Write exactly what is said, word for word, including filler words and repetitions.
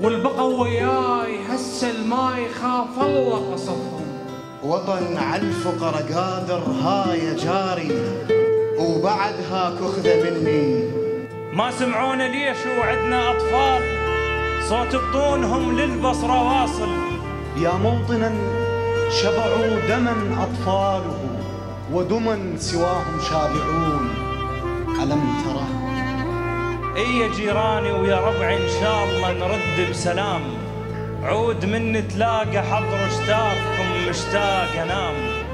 والبقوا وياي هسه ما يخاف الله قصفهم. وطن عالفقر قادر هاي جاري وبعدها كخذة مني. ما سمعونا ليش وعدنا أطفال صوت بطونهم للبصرة واصل. يا موطنا شبعوا دما أطفاله ودما سواهم شابعون. ألم ترى؟ إي يا جيراني ويا ربعي إن شاء الله نرد بسلام. عود من تلاقى حضر اشتافكم مشتاق أنام.